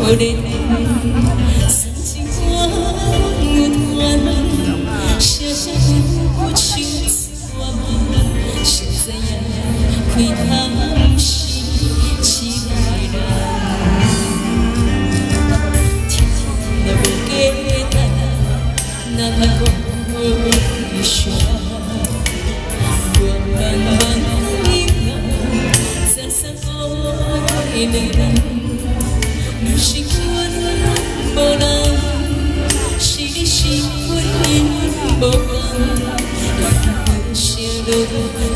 咧曾经我有团，写下有情我们，谁知影开头是一个人，天天若无简单，哪怕讲悲伤，我慢慢遗忘，再三爱你。 不是阮无人，是你是阮因无共，来回声落